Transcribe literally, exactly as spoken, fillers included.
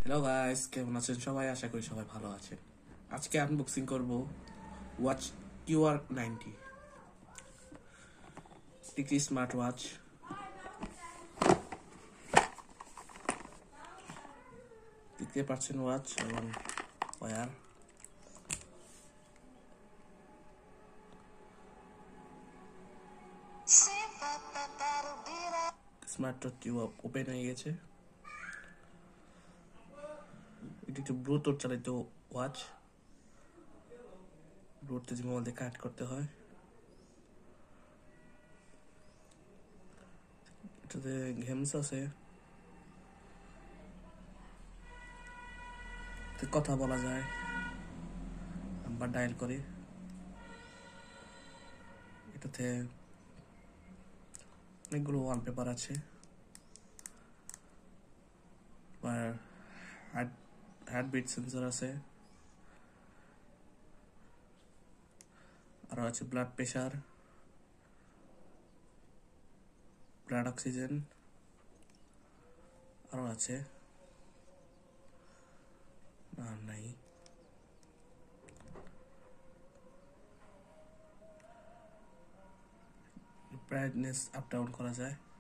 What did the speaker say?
Hello guys, কেমন আছেন সবাই? আশা করি সবাই ভালো আছেন। আজকে আনবক্সিং করব ওয়াচ কিউআর নাইনটি, একটি স্মার্ট ওয়াচ। দেখতে পাচ্ছেন ওয়াচ এবং ওয়্যার। স্মার্ট ওয়াচটি ওপেন হয়ে গেছে। এটি একটি ব্লুটুথ চালিত ওয়াচ। ব্লুটুথ মোবাইল দিয়ে কানেক্ট করতে হয়। এটাতে গেমস আছে, কথা বলা যায়, নাম্বার ডায়াল করে। এটাতে অনেকগুলো ওয়ালপেপার আছে, আর হার্টবিট সেন্সর আছে, আরো আছে ব্লাড প্রেশার, ব্লাড অক্সিজেন, আরো আছে, আর নাই। ব্রাইটনেস আপ ডাউন করা যায়।